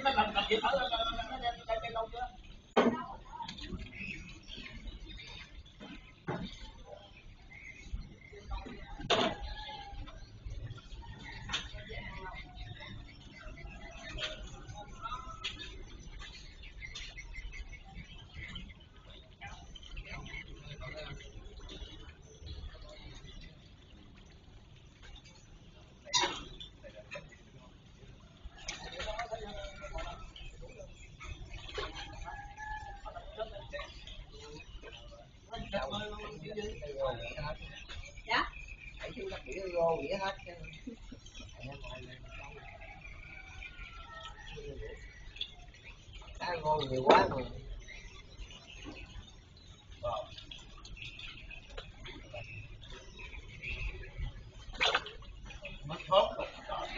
Dạ. Hãy chú các biểu vô nghĩa hết chứ. Cá ngô nhiều quá mà. Mất hốt rồi.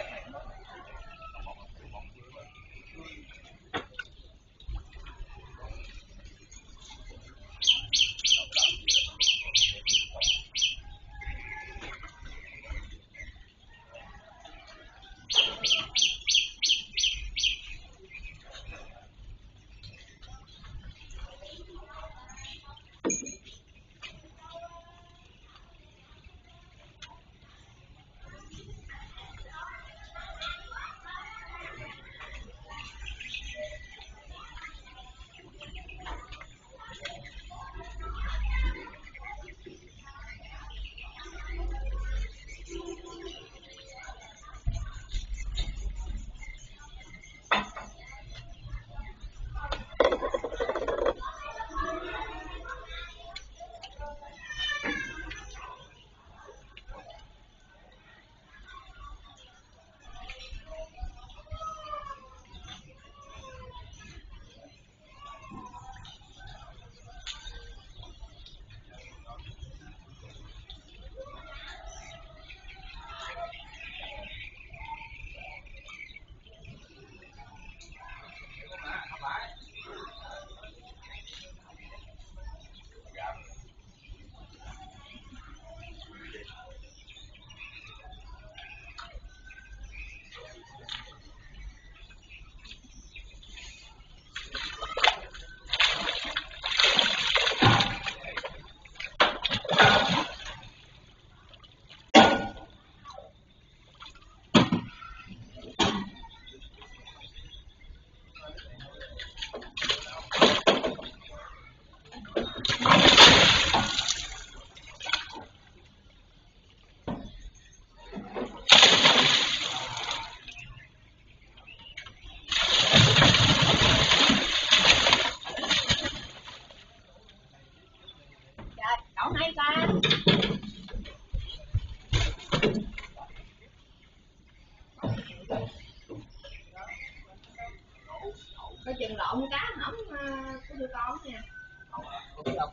Coi chừng lộn cá hỏng của tụi con nha. Không biết đâu.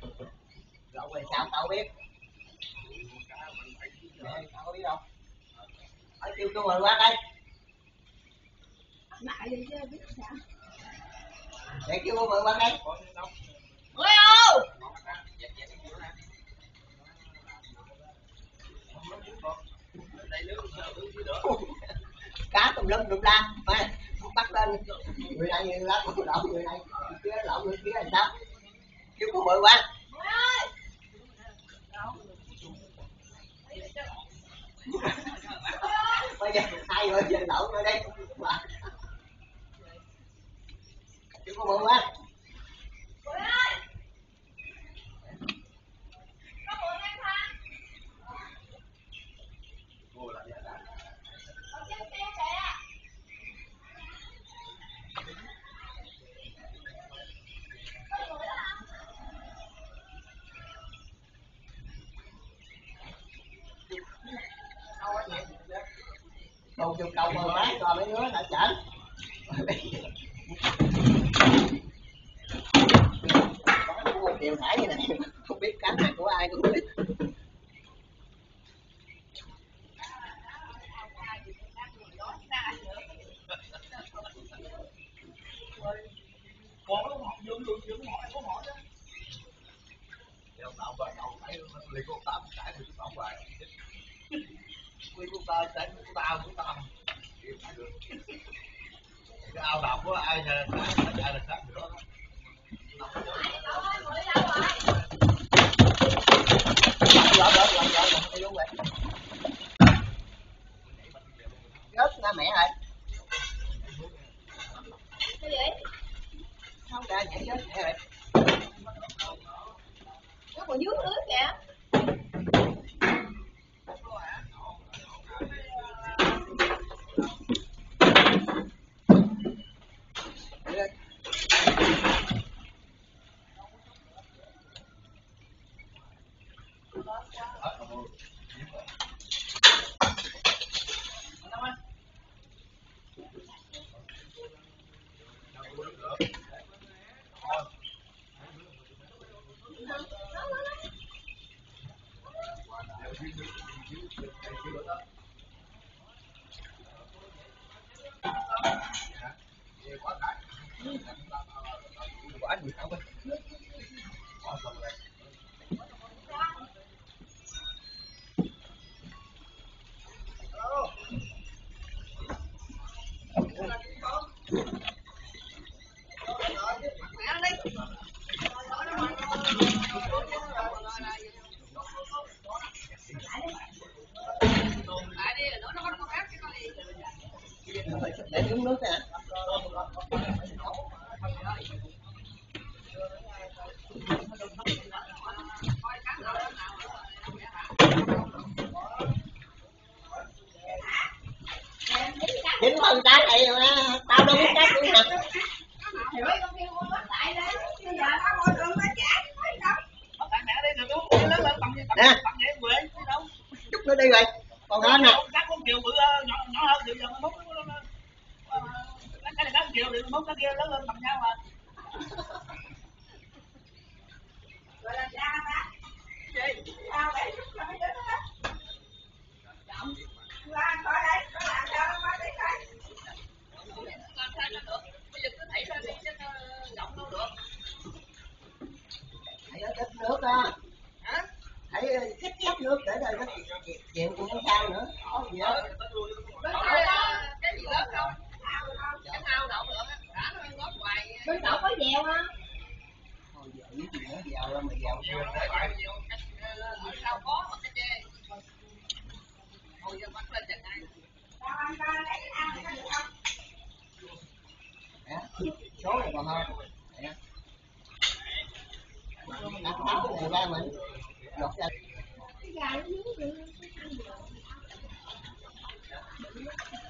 Lộn rồi sao tao biết. Tao có biết đâu. Ở kêu cô mời qua đây. Lại đi chứ biết sao. Để kêu cô mời qua đây. Ôi ô. Cá tùm lum la mày bắt lên người này người lá lộn người này kia lộn người kia là sao kêu cô mời qua bây giờ hai người giờ lộn ở đây kêu cô mời qua cầu chùm cầu mời mát rồi mấy đứa đã chở có một điều thải như này không biết cánh này của ai cũng biết Liên Quốc Tám cãi được tổng bài Liên Quốc Tám cãi của tao Cái ao độc của ai là sát nữa. Rớt ra mẹ rồi. Cái gì? Không ra nhảy rớt mẹ rồi. Nó còn dưới lưới kìa. Quả gì không? Để uống nước nè. Dính con trái này mà tao đâu biết cách luôn nè. Thì mấy con kia mua bớt lại đây. Bây giờ tao ngồi đường tao trả thấy đâu. Bắt tại mẹ đi rồi tôi lớn lên tầm vậy quê đi đâu. Chút nữa đi rồi. Còn đó nè. Các con kiều bự nhỏ hơn chịu giờ nó mốt cái này nó kiều thì mốt cái kia lớn lên tầm nhau mà. Rồi làm sao bác? Gì? Sao để chút cho mấy đứa đó. Chậm. Ra coi đây, có làm sao nó qua đây coi. Làm sao cho được. Bây giờ cứ thảy ra đi chứ rộng đâu được. Thầy nó tích nước á. Hả? Thầy khích nước để rồi nó chịu cũng không sao nữa. Có gì đó. Cái gì lớn không? Cái thao đậu được á. Đã nó ngót hoài. Bên đậu có dèo không? Thôi dèo với gì nữa, dèo ra mà dèo chưa. Sao có mà cái chê. Thôi giờ bắt lên chừng này. Sao anh ta lấy ăn có được không? Số này còn hơn. Đặt áo này ra mình lột ra. Cái gà nó dưới